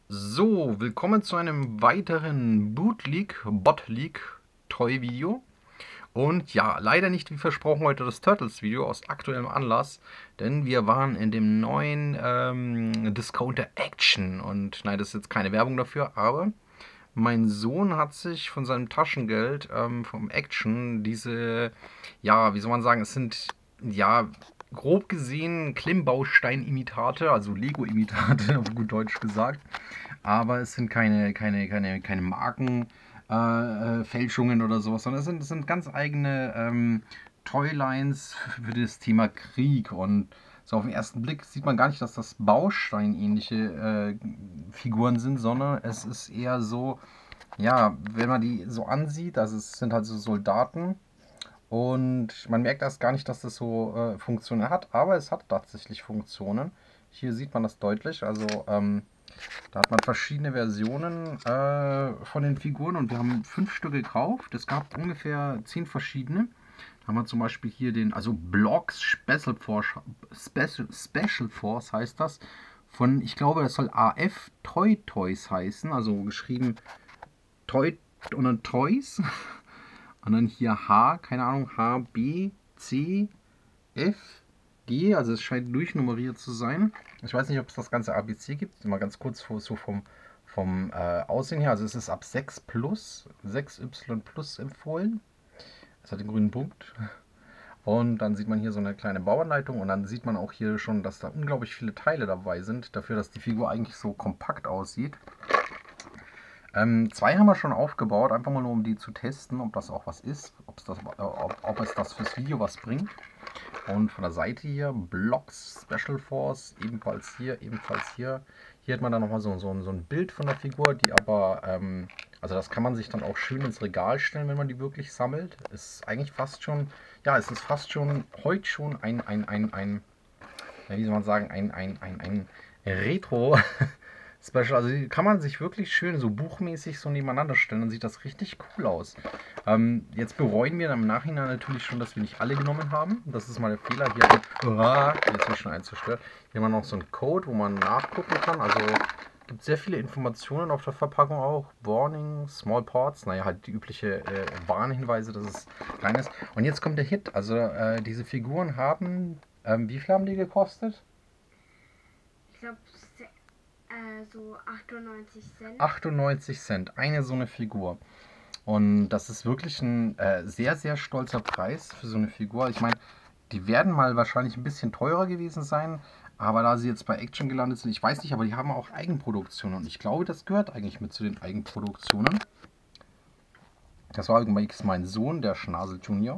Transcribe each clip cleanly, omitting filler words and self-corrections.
So, willkommen zu einem weiteren Bot League Toy Video. Und ja, leider nicht wie versprochen heute das Turtles Video aus aktuellem Anlass, denn wir waren in dem neuen Discounter Action. Und nein, das ist jetzt keine Werbung dafür, aber mein Sohn hat sich von seinem Taschengeld vom Action diese, ja, wie soll man sagen, es sind, ja, grob gesehen Klemmbaustein-Imitate, also Lego-Imitate, auf gut Deutsch gesagt. Aber es sind keine Markenfälschungen oder sowas, sondern es sind ganz eigene Toylines für das Thema Krieg. Und so auf den ersten Blick sieht man gar nicht, dass das Bausteinähnliche Figuren sind, sondern es ist eher so, ja, wenn man die so ansieht, also es sind halt so Soldaten und man merkt erst gar nicht, dass das so Funktionen hat, aber es hat tatsächlich Funktionen. Hier sieht man das deutlich, also da hat man verschiedene Versionen von den Figuren und wir haben 5 Stück gekauft. Es gab ungefähr 10 verschiedene. Da haben wir zum Beispiel hier den, also Blocks Special Force heißt das. Von, ich glaube, das soll AF Toy Toys heißen, also geschrieben Toy und dann Toys. Und dann hier H, keine Ahnung, H, B, C, F, G, also es scheint durchnummeriert zu sein. Ich weiß nicht, ob es das ganze ABC gibt. Mal ganz kurz so vom Aussehen her. Also es ist ab 6 plus, 6Y plus empfohlen. Es hat den grünen Punkt. Und dann sieht man hier so eine kleine Bauanleitung und dann sieht man auch hier schon, dass da unglaublich viele Teile dabei sind, dafür, dass die Figur eigentlich so kompakt aussieht. 2 haben wir schon aufgebaut, einfach mal nur um die zu testen, ob das auch was ist, ob es das fürs Video was bringt. Und von der Seite hier Blocks Special Force, ebenfalls hier, ebenfalls hier. Hier hat man dann nochmal so ein Bild von der Figur, die aber, also das kann man sich dann auch schön ins Regal stellen, wenn man die wirklich sammelt. Ist eigentlich fast schon, ja, es ist fast schon, heute schon ja, wie soll man sagen, ein Retro Special. Also die kann man sich wirklich schön so buchmäßig so nebeneinander stellen, dann sieht das richtig cool aus. Jetzt bereuen wir dann im Nachhinein natürlich schon, dass wir nicht alle genommen haben. Das ist mal der Fehler. Jetzt ist schon eins zerstört. Hier haben wir noch so einen Code, wo man nachgucken kann. Also gibt sehr viele Informationen auf der Verpackung auch. Warning, Small Parts, naja, halt die übliche Warnhinweise, dass es klein ist. Und jetzt kommt der Hit. Also diese Figuren haben, wie viel haben die gekostet? Ich glaube, so 98 Cent. 98 Cent, eine so eine Figur. Und das ist wirklich ein sehr, sehr stolzer Preis für so eine Figur. Ich meine, die werden mal wahrscheinlich ein bisschen teurer gewesen sein, aber da sie jetzt bei Action gelandet sind, ich weiß nicht, aber die haben auch Eigenproduktionen und ich glaube, das gehört eigentlich mit zu den Eigenproduktionen. Das war übrigens mein Sohn, der Schnasel Junior.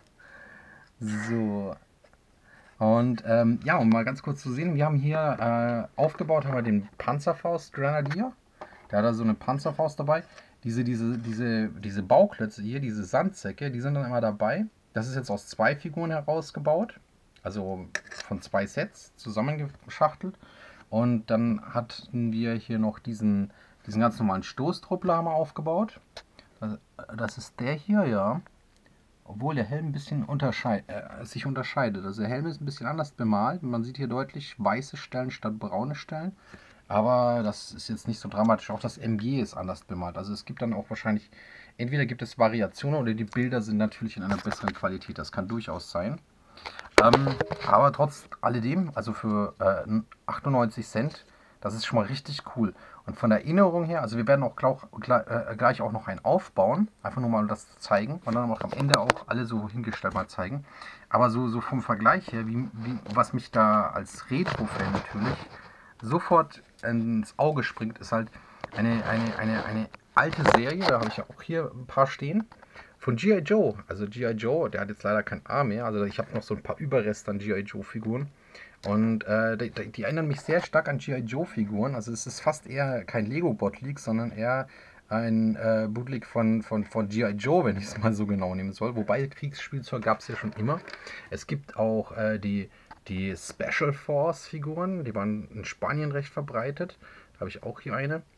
So. Und ja, um mal ganz kurz zu sehen, wir haben hier aufgebaut, haben wir den Panzerfaust Grenadier. Der hat da so eine Panzerfaust dabei. Diese Bauklötze hier, diese Sandsäcke, die sind dann immer dabei. Das ist jetzt aus 2 Figuren herausgebaut. Also von 2 Sets zusammengeschachtelt. Und dann hatten wir hier noch diesen ganz normalen Stoßtruppler haben wir aufgebaut. Das ist der hier, ja. Obwohl der Helm ein bisschen sich unterscheidet. Also der Helm ist ein bisschen anders bemalt. Man sieht hier deutlich weiße Stellen statt braune Stellen. Aber das ist jetzt nicht so dramatisch. Auch das MG ist anders bemalt. Also es gibt dann auch wahrscheinlich, entweder gibt es Variationen oder die Bilder sind natürlich in einer besseren Qualität. Das kann durchaus sein. Aber trotz alledem, also für 98 Cent, das ist schon mal richtig cool. Und von der Erinnerung her, also wir werden auch gleich auch noch einen aufbauen, einfach nur mal um das zu zeigen und dann auch am Ende auch alle so hingestellt mal zeigen. Aber so vom Vergleich her, was mich da als Retro-Fan natürlich sofort ins Auge springt, ist halt eine alte Serie, da habe ich ja auch hier ein paar stehen, von G.I. Joe. Also G.I. Joe, der hat jetzt leider keinen Arm mehr, also ich habe noch so ein paar Überreste an G.I. Joe Figuren. Und die erinnern mich sehr stark an G.I. Joe Figuren. Also es ist fast eher kein Lego Bot League, sondern eher ein Bootleg von G.I. Joe, wenn ich es mal so genau nehmen soll. Wobei Kriegsspielzeug gab es ja schon immer. Es gibt auch die Special Force Figuren, die waren in Spanien recht verbreitet. Da habe ich auch hier eine.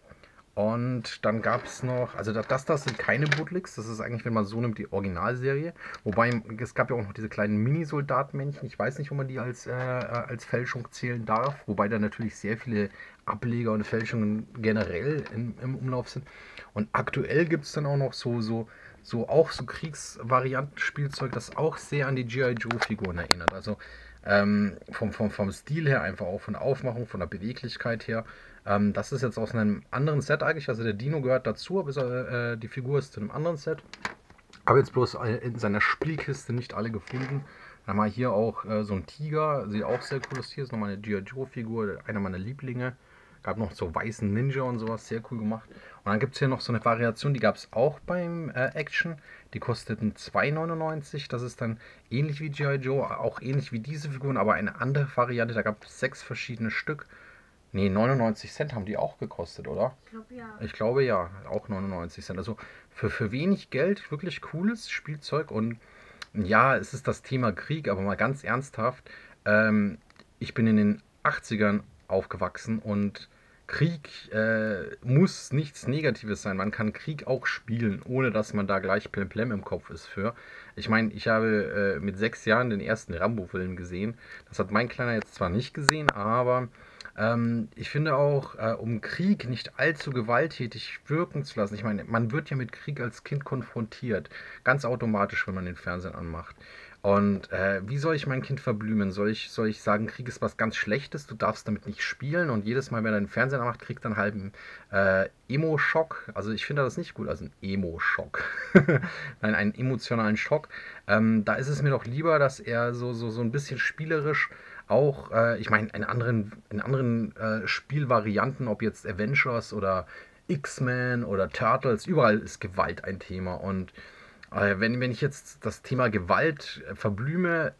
Und dann gab es noch, also das sind keine Bootlegs, das ist eigentlich, wenn man so nimmt, die Originalserie. Wobei, es gab ja auch noch diese kleinen Mini-Soldatenmännchen, ich weiß nicht, ob man die als Fälschung zählen darf, wobei da natürlich sehr viele Ableger und Fälschungen generell im Umlauf sind. Und aktuell gibt es dann auch noch so Kriegsvarianten-Spielzeug, das auch sehr an die G.I. Joe-Figuren erinnert. Also vom Stil her, einfach auch von der Aufmachung, von der Beweglichkeit her. Das ist jetzt aus einem anderen Set eigentlich, also der Dino gehört dazu, aber die Figur ist zu einem anderen Set. Habe jetzt bloß in seiner Spielkiste nicht alle gefunden. Dann haben wir hier auch so ein Tiger, sieht auch sehr cool aus. Hier ist nochmal eine G.I. Joe-Figur, einer meiner Lieblinge. Gab noch so weißen Ninja und sowas, sehr cool gemacht. Und dann gibt es hier noch so eine Variation, die gab es auch beim Action. Die kosteten 2,99. Das ist dann ähnlich wie G.I. Joe, auch ähnlich wie diese Figuren, aber eine andere Variante. Da gab es 6 verschiedene Stück. Nee, 99 Cent haben die auch gekostet, oder? Ich glaube ja. Ich glaube ja, auch 99 Cent. Also für wenig Geld wirklich cooles Spielzeug. Und ja, es ist das Thema Krieg, aber mal ganz ernsthaft. Ich bin in den 80ern aufgewachsen und Krieg muss nichts Negatives sein. Man kann Krieg auch spielen, ohne dass man da gleich Plemplem im Kopf ist für. Ich meine, ich habe mit 6 Jahren den ersten Rambo-Film gesehen. Das hat mein Kleiner jetzt zwar nicht gesehen, aber ich finde auch, um Krieg nicht allzu gewalttätig wirken zu lassen. Ich meine, man wird ja mit Krieg als Kind konfrontiert. Ganz automatisch, wenn man den Fernsehen anmacht. Und wie soll ich mein Kind verblümen? Soll ich sagen, Krieg ist was ganz Schlechtes, du darfst damit nicht spielen und jedes Mal, wenn er den Fernseher anmacht, kriegt er einen halben Emo-Schock. Also ich finde das nicht gut, also ein Emo-Schock. Nein, einen emotionalen Schock. Da ist es mir doch lieber, dass er so ein bisschen spielerisch auch, ich meine, in anderen Spielvarianten, ob jetzt Avengers oder X-Men oder Turtles, überall ist Gewalt ein Thema. Und wenn ich jetzt das Thema Gewalt verblüme,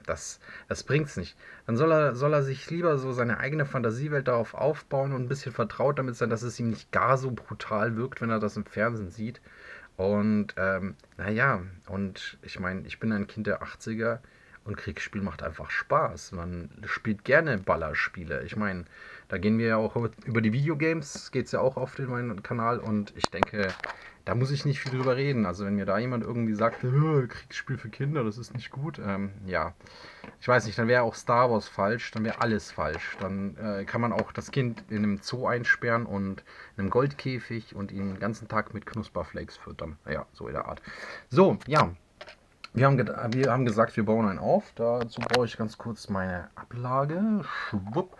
das bringt's nicht. Dann soll er sich lieber so seine eigene Fantasiewelt darauf aufbauen und ein bisschen vertraut damit sein, dass es ihm nicht gar so brutal wirkt, wenn er das im Fernsehen sieht. Und naja, und ich meine, ich bin ein Kind der 80er und Kriegsspiel macht einfach Spaß. Man spielt gerne Ballerspiele. Ich meine, da gehen wir ja auch über die Videogames, geht es ja auch oft in meinen Kanal und ich denke, da muss ich nicht viel drüber reden. Also wenn mir da jemand irgendwie sagt, Kriegsspiel für Kinder, das ist nicht gut, ja, ich weiß nicht, dann wäre auch Star Wars falsch, dann wäre alles falsch. Dann kann man auch das Kind in einem Zoo einsperren und in einem Goldkäfig und ihn den ganzen Tag mit Knusperflakes füttern. Ja, so in der Art. So, ja. Wir haben gesagt, wir bauen einen auf. Dazu brauche ich ganz kurz meine Ablage. Schwupp.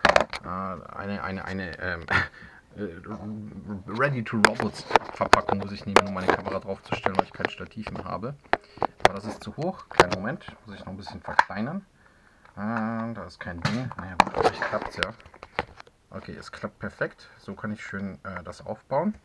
Ready-to-Robots-Verpackung muss ich nehmen, um meine Kamera draufzustellen, weil ich kein Stativ mehr habe. Aber das ist zu hoch. Kleinen Moment. Muss ich noch ein bisschen verkleinern. Da ist kein Ding. Naja, gut, vielleicht klappt es ja. Okay, es klappt perfekt. So kann ich schön das aufbauen.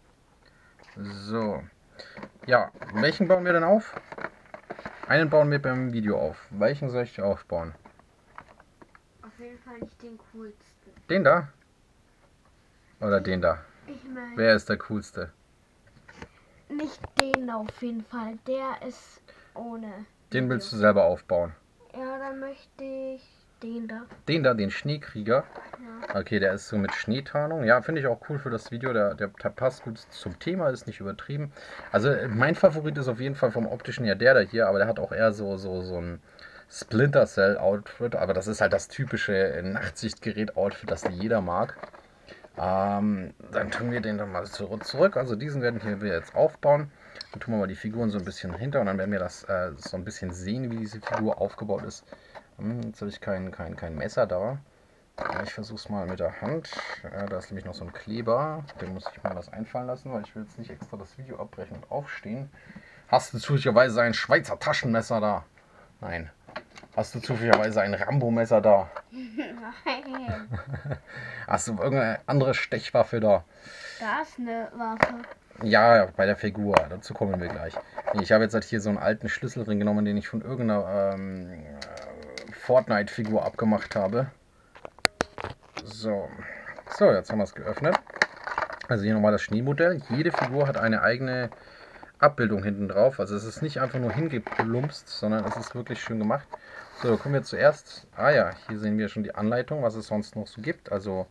So. Ja, welchen bauen wir denn auf? Einen bauen wir beim Video auf. Welchen soll ich aufbauen? Auf jeden Fall nicht den coolsten. Den da? Oder den da? Ich meine, Wer ist der coolste? nicht den auf jeden Fall. Der ist ohne. Den willst du selber aufbauen. Ja, dann möchte ich den da. Den da, den Schneekrieger. Ja. Okay, der ist so mit Schneetarnung. Ja, finde ich auch cool für das Video. Der passt gut zum Thema, ist nicht übertrieben. Also mein Favorit ist auf jeden Fall vom optischen her der da hier, aber der hat auch eher so ein Splinter Cell Outfit. Aber das ist halt das typische Nachtsichtgerät-Outfit, das jeder mag. Dann tun wir den dann mal zurück. Also diesen werden wir jetzt aufbauen. Dann tun wir mal die Figuren so ein bisschen hinter und dann werden wir das so ein bisschen sehen, wie diese Figur aufgebaut ist. Jetzt habe ich kein Messer da. Ich versuche es mal mit der Hand. Da ist nämlich noch so ein Kleber. Den muss ich mal was einfallen lassen, weil ich will jetzt nicht extra das Video abbrechen und aufstehen. Hast du zufälligerweise ein Schweizer Taschenmesser da? Nein. Hast du zufälligerweise ein Rambo-Messer da? Nein. Hast du irgendeine andere Stechwaffe da? Da ist eine Waffe. Ja, bei der Figur. Dazu kommen wir gleich. Nee, ich habe jetzt halt hier so einen alten Schlüsselring genommen, den ich von irgendeiner Fortnite-Figur abgemacht habe. So, jetzt haben wir es geöffnet. Also hier nochmal das Schneemodell. Jede Figur hat eine eigene Abbildung hinten drauf. Also es ist nicht einfach nur hingeplumpst, sondern es ist wirklich schön gemacht. So, kommen wir zuerst. Ah ja, hier sehen wir schon die Anleitung, was es sonst noch so gibt. Also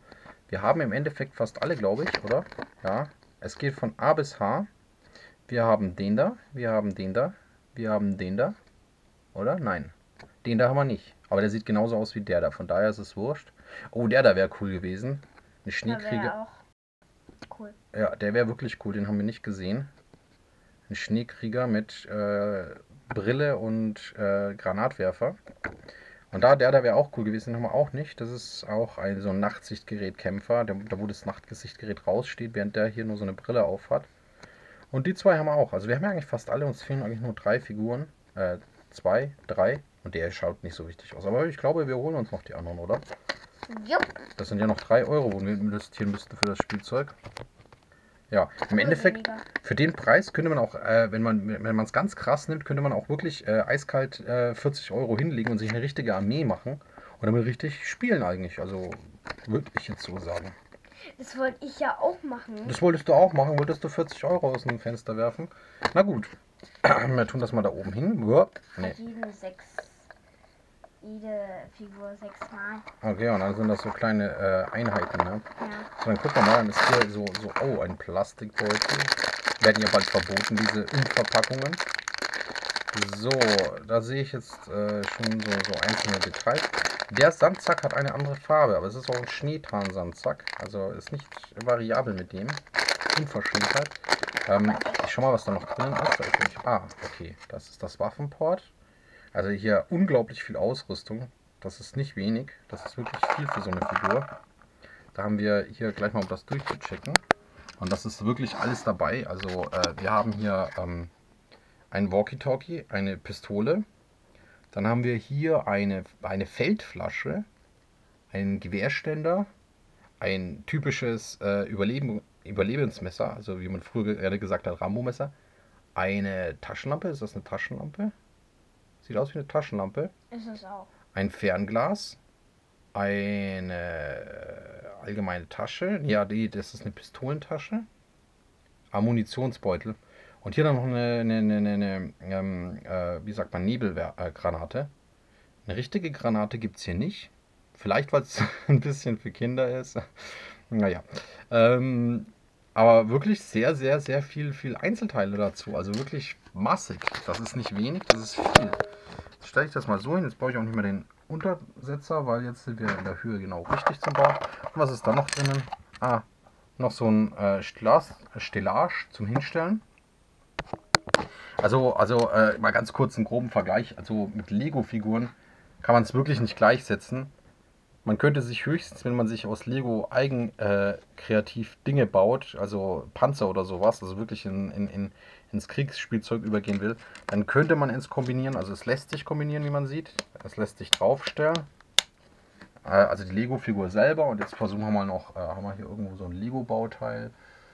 Wir haben im Endeffekt fast alle, glaube ich, oder? Ja. Es geht von A bis H. Wir haben den da, wir haben den da, wir haben den da. Oder? Nein. Den da haben wir nicht. Aber der sieht genauso aus wie der da. Von daher ist es wurscht. Oh, der da wäre cool gewesen. Ein Schneekrieger. Cool. Ja, der wäre wirklich cool. Den haben wir nicht gesehen. Ein Schneekrieger mit Brille und Granatwerfer. Und der wäre auch cool gewesen. Den haben wir auch nicht. Das ist auch so ein Nachtsichtgerät-Kämpfer. Da wo das Nachtsichtgerät raussteht, während der hier nur so eine Brille auf hat. Und die zwei haben wir auch. Also wir haben ja eigentlich fast alle. Uns fehlen eigentlich nur 3 Figuren. 2, 3. Und der schaut nicht so richtig aus. Aber ich glaube, wir holen uns noch die anderen, oder? Jupp. Das sind ja noch 3 Euro, wo wir investieren müssten für das Spielzeug. Ja, im Endeffekt, für den Preis könnte man auch, wenn man es ganz krass nimmt, könnte man auch wirklich eiskalt 40 Euro hinlegen und sich eine richtige Armee machen. Und damit richtig spielen eigentlich. Also, würde ich jetzt so sagen. Das wollte ich ja auch machen. Das wolltest du auch machen? Wolltest du 40 Euro aus dem Fenster werfen? Na gut. Wir tun das mal da oben hin. Nee. Jede Figur 6 Mal. Okay, und dann sind das so kleine Einheiten, ne? Ja. So, dann gucken wir mal, dann ist hier so oh, ein Plastikbeutel. Werden ja bald verboten, diese Umverpackungen. So, da sehe ich jetzt schon so einzelne Details. Der Sandsack hat eine andere Farbe, aber es ist auch ein Schneetarnsandsack. Also ist nicht variabel mit dem. Unverschämtheit. Ich schau mal, was da noch drin ist. Da ist nämlich, okay, das ist das Waffenport. Also hier unglaublich viel Ausrüstung. Das ist nicht wenig. Das ist wirklich viel für so eine Figur. Da haben wir hier gleich mal, um das durchzuchecken. Und das ist wirklich alles dabei. Also wir haben hier ein Walkie-Talkie, eine Pistole. Dann haben wir hier eine Feldflasche, einen Gewehrständer, ein typisches Überlebensmesser, also wie man früher gerne gesagt hat, Rambo-Messer. Eine Taschenlampe, ist das eine Taschenlampe? Sieht aus wie eine Taschenlampe. Ist es auch. Ein Fernglas, eine allgemeine Tasche, ja, das ist eine Pistolentasche, Ammunitionsbeutel und hier dann noch eine wie sagt man, Nebelgranate. Eine richtige Granate gibt es hier nicht, vielleicht weil es ein bisschen für Kinder ist, naja, aber wirklich sehr, sehr, sehr viel Einzelteile dazu, also wirklich massig, das ist nicht wenig, das ist viel. Jetzt stelle ich das mal so hin, jetzt baue ich auch nicht mehr den Untersetzer, weil jetzt sind wir in der Höhe genau richtig zum Bauen. Und was ist da noch drinnen? Noch so ein Stellage zum Hinstellen. Also mal ganz kurz einen groben Vergleich. Also mit Lego-Figuren kann man es wirklich nicht gleichsetzen. Man könnte sich höchstens, wenn man sich aus Lego eigen kreativ Dinge baut, also Panzer oder sowas, also wirklich ins Kriegsspielzeug übergehen will, dann könnte man es kombinieren. Also es lässt sich kombinieren, wie man sieht. Es lässt sich draufstellen. Also die Lego-Figur selber. Und jetzt versuchen wir mal noch, haben wir hier irgendwo so ein Lego-Bauteil.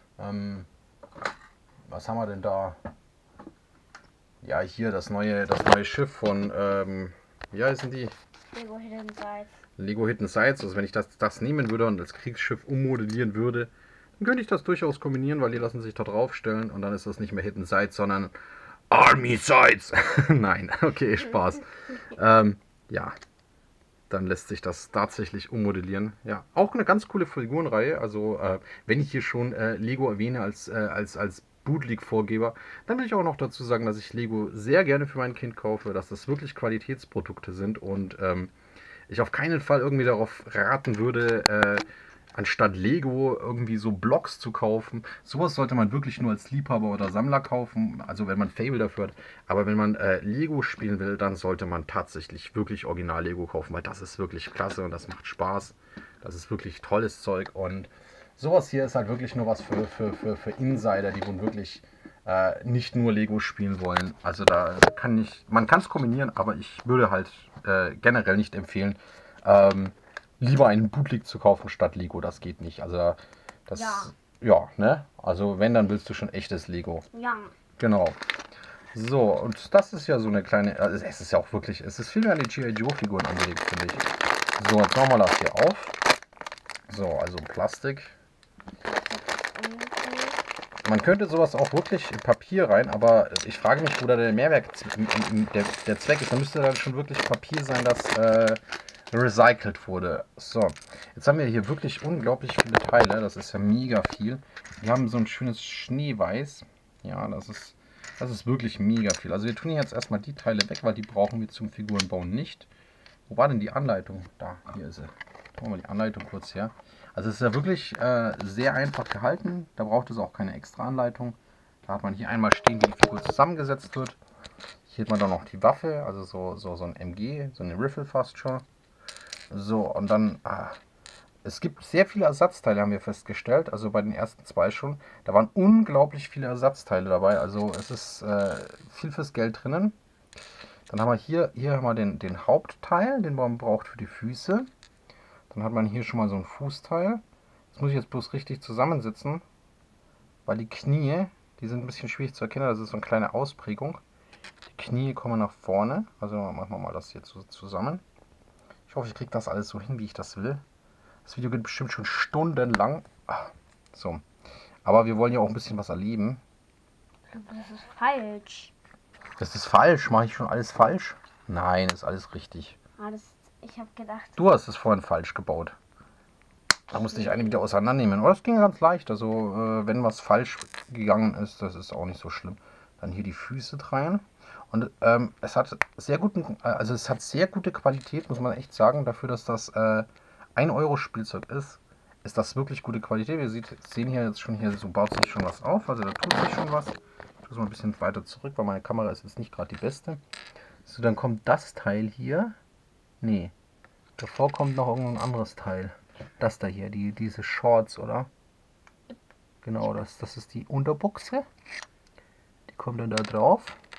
Was haben wir denn da? Ja, hier das neue Schiff von, wie heißen die? Lego Hidden Sides. Lego Hidden Sides. Also wenn ich das nehmen würde und als Kriegsschiff ummodellieren würde, dann könnte ich das durchaus kombinieren, weil die lassen sich da draufstellen und dann ist das nicht mehr Hidden Sides, sondern Army Sides. Nein, okay, Spaß. Ja, dann lässt sich das tatsächlich ummodellieren. Ja, auch eine ganz coole Figurenreihe. Also wenn ich hier schon Lego erwähne als Bootleg-Vorgeber, dann will ich auch noch dazu sagen, dass ich Lego sehr gerne für mein Kind kaufe, dass das wirklich Qualitätsprodukte sind und ich auf keinen Fall irgendwie darauf raten würde, anstatt Lego irgendwie so Blocks zu kaufen. Sowas sollte man wirklich nur als Liebhaber oder Sammler kaufen, also wenn man Fable dafür hat. Aber wenn man Lego spielen will, dann sollte man tatsächlich wirklich Original Lego kaufen, weil das ist wirklich klasse und das macht Spaß. Das ist wirklich tolles Zeug und sowas hier ist halt wirklich nur was für Insider, die nun wirklich nicht nur Lego spielen wollen. Also man kann es kombinieren, aber ich würde halt generell nicht empfehlen, lieber einen Bootleg zu kaufen statt Lego. Das geht nicht. Also das, ja, ne? Also wenn, dann willst du schon echtes Lego. Ja. Genau. So, und das ist ja so eine kleine, es ist ja auch wirklich, es ist viel mehr an die G.I. Joe Figuren angelegt, finde ich. So, jetzt machen wir das hier auf. So, also Plastik. Man könnte sowas auch wirklich in Papier rein, aber ich frage mich, wo da der Mehrwert, der Zweck ist. Da müsste dann schon wirklich Papier sein, das recycelt wurde. So, jetzt haben wir hier wirklich unglaublich viele Teile. Das ist ja mega viel. Wir haben so ein schönes Schneeweiß. Ja, das ist wirklich mega viel. Also wir tun jetzt erstmal die Teile weg, weil die brauchen wir zum Figurenbauen nicht. Wo war denn die Anleitung? Da, hier ist sie. Machen wir die Anleitung kurz her. Also es ist ja wirklich sehr einfach gehalten. Da braucht es auch keine extra Anleitung. Da hat man hier einmal stehen, wie die Figur zusammengesetzt wird. Hier hat man dann noch die Waffe, also so ein MG, so eine Riffel fast schon. So, und dann, es gibt sehr viele Ersatzteile, haben wir festgestellt. Also bei den ersten 2 schon. Da waren unglaublich viele Ersatzteile dabei. Also es ist viel fürs Geld drinnen. Dann haben wir hier haben wir den Hauptteil, den man braucht für die Füße. Dann hat man hier schon mal so ein Fußteil. Das muss ich jetzt bloß richtig zusammensetzen, weil die Knie, die sind ein bisschen schwierig zu erkennen. Das ist so eine kleine Ausprägung. Die Knie kommen nach vorne. Also machen wir mal das hier zusammen. Ich hoffe, ich kriege das alles so hin, wie ich das will. Das Video geht bestimmt schon stundenlang. So. Aber wir wollen ja auch ein bisschen was erleben. Das ist falsch. Das ist falsch. Mache ich schon alles falsch? Nein, ist alles richtig. Ich habe gedacht. Du hast es vorhin falsch gebaut. Da musste ich eine wieder auseinandernehmen. Aber das ging ganz leicht. Also, wenn was falsch gegangen ist, das ist auch nicht so schlimm. Dann hier die Füße rein. Und es hat sehr gute Qualität, muss man echt sagen. Dafür, dass das 1 Euro Spielzeug ist das wirklich gute Qualität. Wir sehen hier jetzt schon, hier so baut sich schon was auf. Also da tut sich schon was. Ich muss mal ein bisschen weiter zurück, weil meine Kamera ist jetzt nicht gerade die beste. So, dann kommt das Teil hier. Nee, davor kommt noch irgendein anderes Teil. Das da hier, diese Shorts, oder? Genau, das ist die Unterbuchse. Die kommt dann da drauf.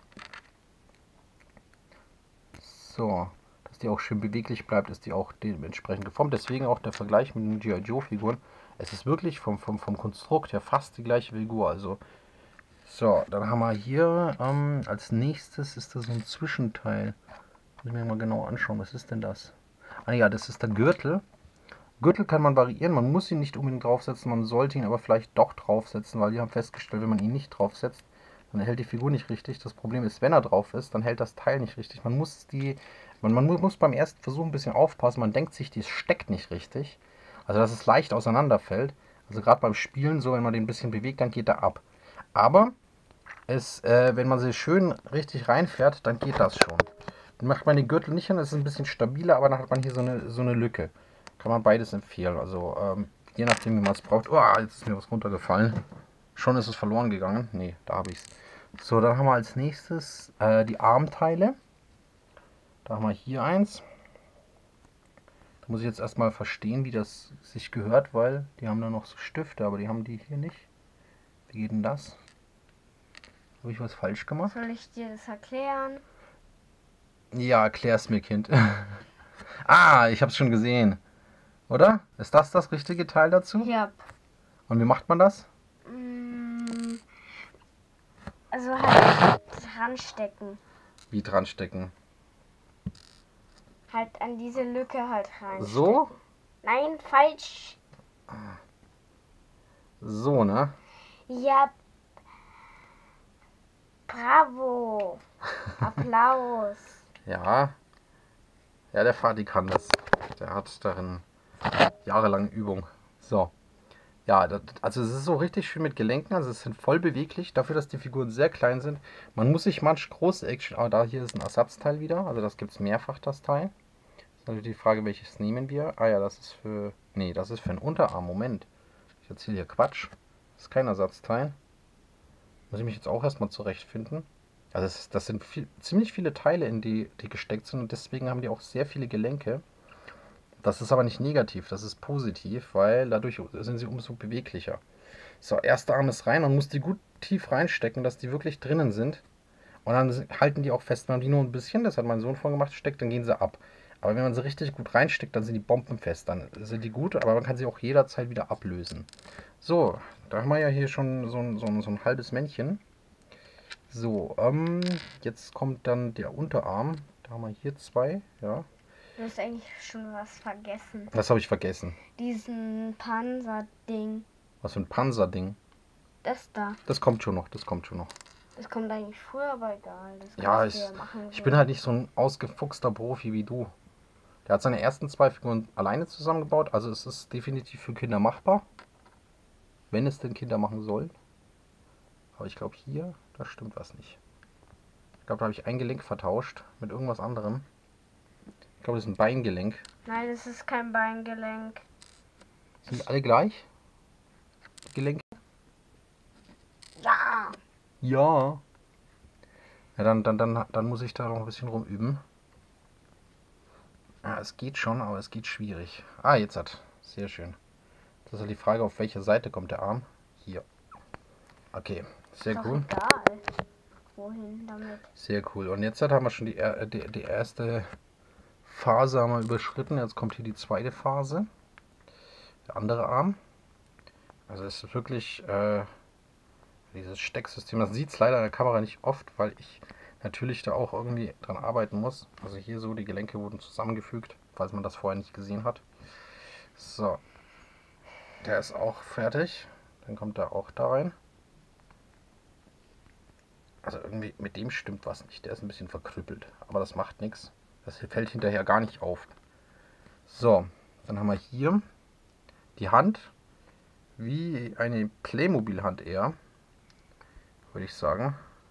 So, dass die auch schön beweglich bleibt, ist die auch dementsprechend geformt. Deswegen auch der Vergleich mit den G.I. Joe Figuren. Es ist wirklich vom Konstrukt her fast die gleiche Figur. Also, so, dann haben wir hier als nächstes ist das so ein Zwischenteil. Muss ich mir mal genau anschauen, was ist denn das? Ah ja, das ist der Gürtel. Gürtel kann man variieren, man muss ihn nicht unbedingt draufsetzen, man sollte ihn aber vielleicht doch draufsetzen, weil wir haben festgestellt, wenn man ihn nicht draufsetzt, dann hält die Figur nicht richtig. Das Problem ist, wenn er drauf ist, dann hält das Teil nicht richtig. Man muss beim ersten Versuch ein bisschen aufpassen, man denkt sich, das steckt nicht richtig. Also dass es leicht auseinanderfällt. Also gerade beim Spielen so, wenn man den ein bisschen bewegt, dann geht er ab. Aber wenn man sie schön richtig reinfährt, dann geht das schon. Dann macht man den Gürtel nicht hin, das ist ein bisschen stabiler, aber dann hat man hier so eine Lücke. Kann man beides empfehlen. Also je nachdem, wie man es braucht. Oh, jetzt ist mir was runtergefallen. Schon ist es verloren gegangen. Nee, da habe ich es. So, dann haben wir als nächstes die Armteile. Da haben wir hier eins. Da muss ich jetzt erstmal verstehen, wie das sich gehört, weil die haben da noch so Stifte, aber die haben die hier nicht. Wie geht denn das? Habe ich was falsch gemacht? Soll ich dir das erklären? Ja, erklär's mir, Kind. Ah, ich habe es schon gesehen. Oder? Ist das richtige Teil dazu? Ja. Und wie macht man das? Also halt dran stecken. Wie dran stecken? Halt an diese Lücke halt rein. So? Nein, falsch. So, ne? Ja. Bravo. Applaus. Ja. Ja, der Vati kann das. Der hat darin jahrelange Übung. So. Ja, also es ist so richtig schön mit Gelenken. Also es sind voll beweglich. Dafür, dass die Figuren sehr klein sind. Man muss sich manch große Action... Aber da hier ist ein Ersatzteil wieder. Also das gibt es mehrfach, das Teil. Ist natürlich die Frage, welches nehmen wir. Ah ja, das ist für... Nee, das ist für einen Unterarm. Moment. Ich erzähle hier Quatsch. Das ist kein Ersatzteil. Muss ich mich jetzt auch erstmal zurechtfinden. Also das sind ziemlich viele Teile, in die gesteckt sind. Und deswegen haben die auch sehr viele Gelenke. Das ist aber nicht negativ, das ist positiv, weil dadurch sind sie umso beweglicher. So, erster Arm ist rein und muss die gut tief reinstecken, dass die wirklich drinnen sind. Und dann halten die auch fest. Wenn man die nur ein bisschen, das hat mein Sohn vorhin gemacht, steckt, dann gehen sie ab. Aber wenn man sie richtig gut reinsteckt, dann sind die bombenfest. Dann sind die gut, aber man kann sie auch jederzeit wieder ablösen. So, da haben wir ja hier schon so ein halbes Männchen. So, jetzt kommt dann der Unterarm. Da haben wir hier 2, ja. Du hast eigentlich schon was vergessen. Was habe ich vergessen? Diesen Panzerding. Was für ein Panzerding? Das da. Das kommt schon noch, das kommt schon noch. Das kommt eigentlich früher, aber egal. Das Ja, kannst du machen, ich bin halt nicht so ein ausgefuchster Profi wie du. Der hat seine ersten 2 Figuren alleine zusammengebaut, also es ist definitiv für Kinder machbar. Wenn es denn Kinder machen sollen. Aber ich glaube hier, da stimmt was nicht. Ich glaube, da habe ich ein Gelenk vertauscht mit irgendwas anderem. Ich glaube, das ist ein Beingelenk. Nein, das ist kein Beingelenk. Sind die alle gleich? Die Gelenke? Ja. Ja. Ja, dann muss ich da noch ein bisschen rumüben. Ja, es geht schon, aber es geht schwierig. Ah, jetzt hat. Sehr schön. Das ist halt die Frage, auf welcher Seite kommt der Arm? Hier. Okay, sehr Ist doch cool. egal. Wohin damit? Sehr cool. Und jetzt haben wir schon die erste Phase haben wir überschritten. Jetzt kommt hier die zweite Phase. Der andere Arm. Also es ist wirklich dieses Stecksystem. Man sieht es leider in der Kamera nicht oft, weil ich natürlich da auch irgendwie dran arbeiten muss. Also hier so, die Gelenke wurden zusammengefügt, falls man das vorher nicht gesehen hat. So. Der ist auch fertig. Dann kommt er auch da rein. Also irgendwie mit dem stimmt was nicht. Der ist ein bisschen verkrüppelt. Aber das macht nichts. Das fällt hinterher gar nicht auf. So, dann haben wir hier die Hand. Wie eine Playmobil-Hand eher. Würde ich sagen.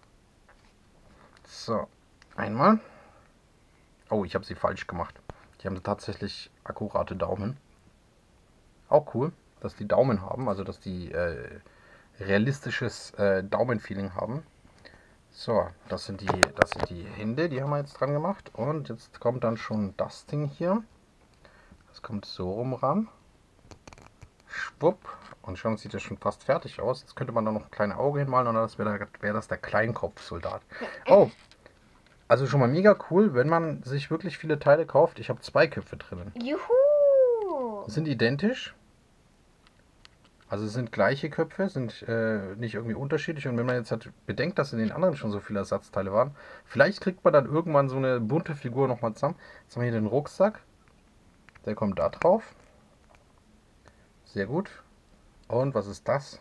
So, einmal. Oh, ich habe sie falsch gemacht. Die haben tatsächlich akkurate Daumen. Auch cool, dass die Daumen haben. Also, dass die realistisches Daumenfeeling haben. So, das sind die Hände, die haben wir jetzt dran gemacht. Und jetzt kommt dann schon das Ding hier. Das kommt so rum ran. Schwupp. Und schon sieht das schon fast fertig aus. Jetzt könnte man da noch ein kleines Auge hinmalen und das wäre das der Kleinkopfsoldat. Oh, also schon mal mega cool, wenn man sich wirklich viele Teile kauft. Ich habe 2 Köpfe drinnen. Juhu! Sind identisch. Also es sind gleiche Köpfe, sind nicht irgendwie unterschiedlich. Und wenn man jetzt halt bedenkt, dass in den anderen schon so viele Ersatzteile waren, vielleicht kriegt man dann irgendwann so eine bunte Figur nochmal zusammen. Jetzt haben wir hier den Rucksack. Der kommt da drauf. Sehr gut. Und was ist das?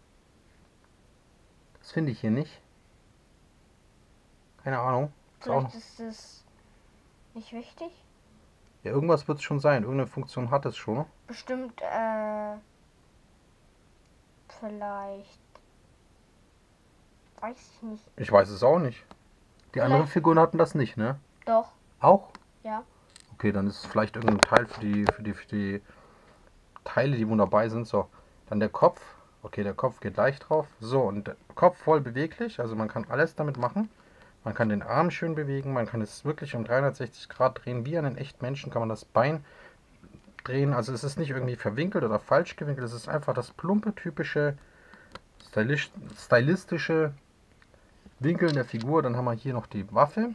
Das finde ich hier nicht. Keine Ahnung. Vielleicht ist es nicht wichtig. Ja, irgendwas wird es schon sein. Irgendeine Funktion hat es schon. Bestimmt, vielleicht. Weiß ich nicht. Ich weiß es auch nicht. Die anderen Figuren hatten das nicht, ne? Doch, Auch? ja. Okay, dann ist es vielleicht irgendein Teil für die Teile, die dabei sind. So, dann der Kopf. Okay, der Kopf geht leicht drauf. So, und der Kopf voll beweglich. Also man kann alles damit machen. Man kann den Arm schön bewegen. Man kann es wirklich um 360 Grad drehen. Wie einen echten Menschen kann man das Bein drehen. Also es ist nicht irgendwie verwinkelt oder falsch gewinkelt. Es ist einfach das plumpe, typische, stylistische Winkeln der Figur. Dann haben wir hier noch die Waffe.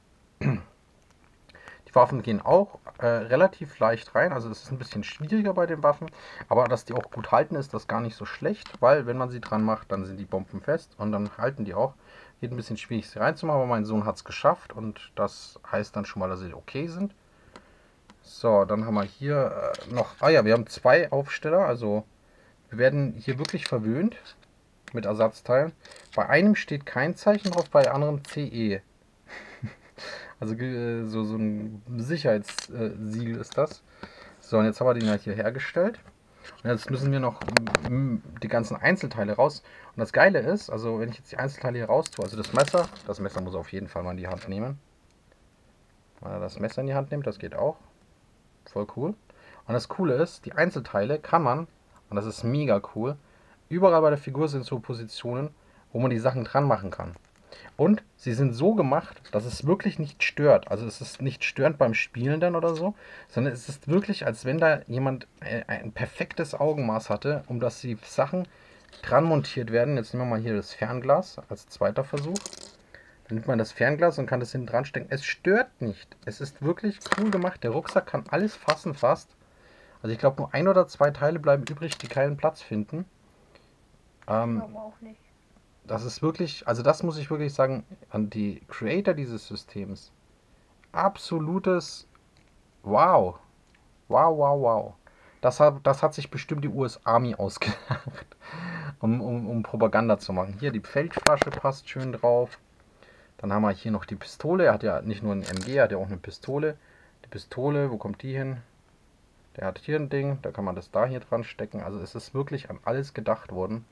Die Waffen gehen auch relativ leicht rein, also es ist ein bisschen schwieriger bei den Waffen, aber dass die auch gut halten, ist das gar nicht so schlecht, weil wenn man sie dran macht, dann sind die Bomben fest und dann halten die auch. Geht ein bisschen schwierig, sie reinzumachen, aber mein Sohn hat es geschafft und das heißt dann schon mal, dass sie okay sind. So, dann haben wir hier noch, wir haben 2 Aufsteller, also wir werden hier wirklich verwöhnt mit Ersatzteilen. Bei einem steht kein Zeichen drauf, bei anderem CE. Also so ein Sicherheitssiegel ist das. So, und jetzt haben wir den halt hier hergestellt. Und jetzt müssen wir noch die ganzen Einzelteile raus. Und das Geile ist, also wenn ich jetzt die Einzelteile hier raus tue, also das Messer muss auf jeden Fall mal in die Hand nehmen. Wenn er das Messer in die Hand nimmt, das geht auch. Voll cool. Und das Coole ist, die Einzelteile kann man, und das ist mega cool, überall bei der Figur sind so Positionen, wo man die Sachen dran machen kann. Und sie sind so gemacht, dass es wirklich nicht stört. Also es ist nicht störend beim Spielen dann oder so, sondern es ist wirklich, als wenn da jemand ein perfektes Augenmaß hatte, um dass die Sachen dran montiert werden. Jetzt nehmen wir mal hier das Fernglas als zweiter Versuch. Dann nimmt man das Fernglas und kann das hinten dran stecken. Es stört nicht. Es ist wirklich cool gemacht. Der Rucksack kann alles fassen fast. Also ich glaube nur 1 oder 2 Teile bleiben übrig, die keinen Platz finden. Aber auch nicht. Das ist wirklich, also das muss ich wirklich sagen, an die Creator dieses Systems. Absolutes Wow. Wow, wow, wow. Das hat sich bestimmt die US Army ausgedacht, um Propaganda zu machen. Hier, die Feldflasche passt schön drauf. Dann haben wir hier noch die Pistole. Er hat ja nicht nur ein MG, er hat ja auch eine Pistole. Die Pistole, wo kommt die hin? Der hat hier ein Ding, da kann man das da hier dran stecken. Also es ist wirklich an alles gedacht worden.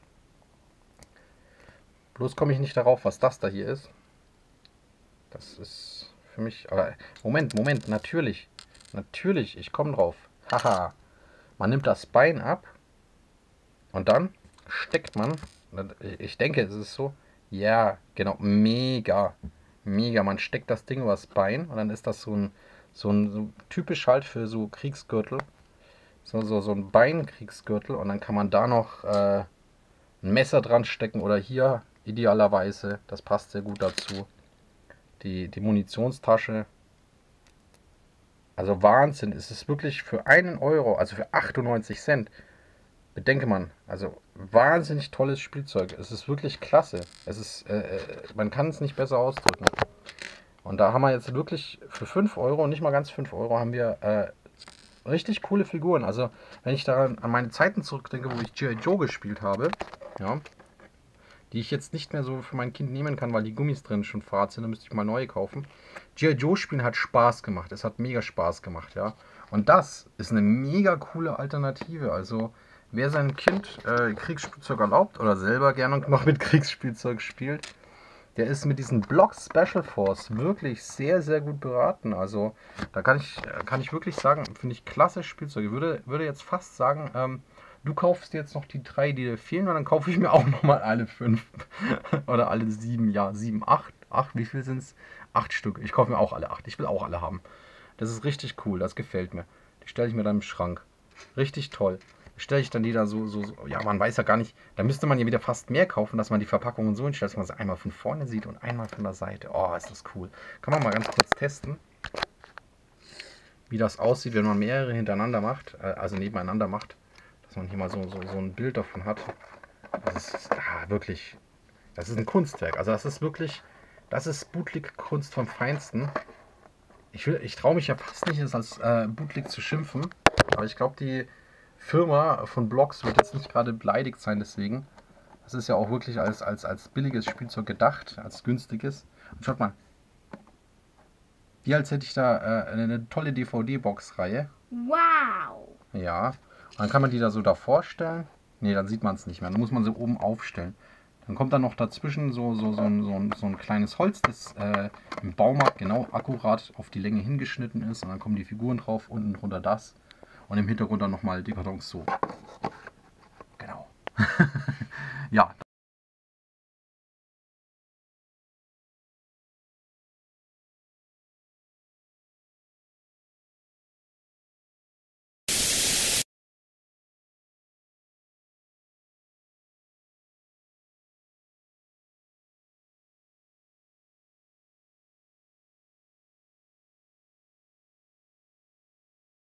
Bloß komme ich nicht darauf, was das da hier ist. Das ist für mich... Aber Moment, natürlich. Natürlich, ich komme drauf. Haha. Man nimmt das Bein ab und dann steckt man... Ich denke, es ist so... Ja, genau, mega. Mega, man steckt das Ding übers Bein und dann ist das so typisch halt für so Kriegsgürtel. So ein Beinkriegsgürtel und dann kann man da noch ein Messer dran stecken oder hier idealerweise, das passt sehr gut dazu, die Munitionstasche. Also Wahnsinn, es ist wirklich für 1 €, also für 98 Cent, bedenke man, also wahnsinnig tolles Spielzeug. Es ist wirklich klasse. Es ist, man kann es nicht besser ausdrücken. Und da haben wir jetzt wirklich für 5 €, nicht mal ganz 5 €, haben wir richtig coole Figuren. Also wenn ich daran an meine Zeiten zurückdenke, wo ich G.I. Joe gespielt habe, ja, die ich jetzt nicht mehr so für mein Kind nehmen kann, weil die Gummis drin schon fad sind, dann müsste ich mal neue kaufen. G.I. Joe spielen hat Spaß gemacht. Es hat mega Spaß gemacht, ja. Und das ist eine mega coole Alternative. Also wer seinem Kind Kriegsspielzeug erlaubt oder selber gerne noch mit Kriegsspielzeug spielt, der ist mit diesen Blocks Special Force wirklich sehr, sehr gut beraten. Also da kann ich wirklich sagen, finde ich klasse Spielzeug. Ich würde jetzt fast sagen, du kaufst jetzt noch die 3, die dir fehlen, und dann kaufe ich mir auch nochmal alle 5 oder alle 7, ja 7, 8, wie viel sind es? 8 Stück. Ich kaufe mir auch alle 8. Ich will auch alle haben. Das ist richtig cool, das gefällt mir. Die stelle ich mir dann im Schrank. Richtig toll. Stelle ich dann die da ja, man weiß ja gar nicht, da müsste man ja wieder fast mehr kaufen, dass man die Verpackungen so hinstellt, dass man sie einmal von vorne sieht und einmal von der Seite. Oh, ist das cool. Kann man mal ganz kurz testen, wie das aussieht, wenn man mehrere hintereinander macht, also nebeneinander macht, dass man hier mal so ein Bild davon hat. Das ist wirklich, das ist ein Kunstwerk. Also das ist wirklich, das ist Bootleg-Kunst vom Feinsten. Ich traue mich ja fast nicht, es als Bootleg zu schimpfen, aber ich glaube, die Firma von Blox wird jetzt nicht gerade beleidigt sein deswegen. Das ist ja auch wirklich als billiges Spielzeug gedacht, als günstiges. Und schaut mal, wie als hätte ich da eine tolle DVD-Box-Reihe. Wow! Ja, und dann kann man die da so davor stellen. Ne, dann sieht man es nicht mehr. Dann muss man sie oben aufstellen. Dann kommt dann noch dazwischen so ein kleines Holz, das im Baumarkt genau akkurat auf die Länge hingeschnitten ist. Und dann kommen die Figuren drauf, unten drunter das. Und im Hintergrund dann nochmal die Kartons so.